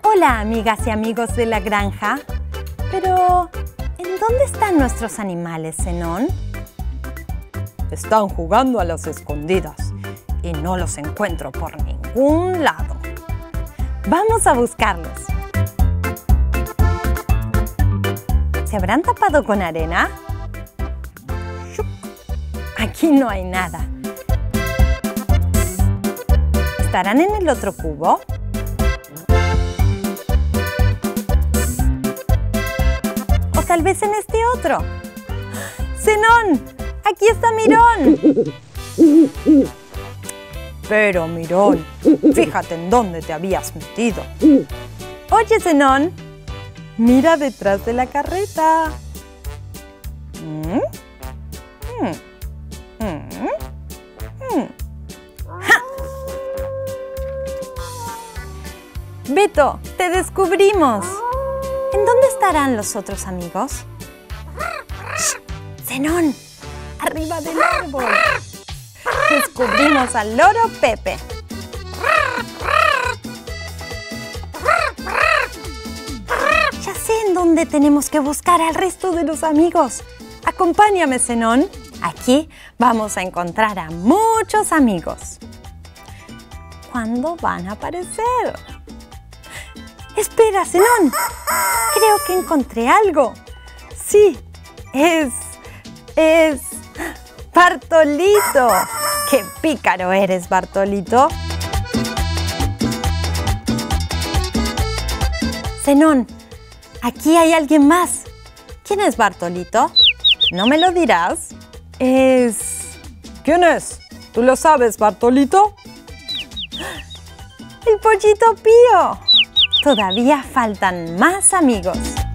Hola, amigas y amigos de la granja. Pero, ¿en dónde están nuestros animales, Zenón? Están jugando a las escondidas y no los encuentro por ningún lado. Vamos a buscarlos. ¿Se habrán tapado con arena? Aquí no hay nada. ¿Estarán en el otro cubo? ¿O tal vez en este otro? ¡Zenón! ¡Aquí está Mirón! Pero, Mirón, fíjate en dónde te habías metido. Oye, Zenón, mira detrás de la carreta. ¡Ja! Beto, te descubrimos. ¿En dónde estarán los otros amigos? ¡Zenón! ¡Arriba del árbol! Descubrimos al loro Pepe. Ya sé en dónde tenemos que buscar al resto de los amigos. Acompáñame, Zenón. Aquí vamos a encontrar a muchos amigos. ¿Cuándo van a aparecer? ¡Espera, Zenón! Creo que encontré algo. Sí, es Bartolito. ¡Qué pícaro eres, Bartolito! Zenón, aquí hay alguien más. ¿Quién es Bartolito? ¿No me lo dirás? ¿Quién es? ¿Tú lo sabes, Bartolito? ¡El Pollito Pío! Todavía faltan más amigos.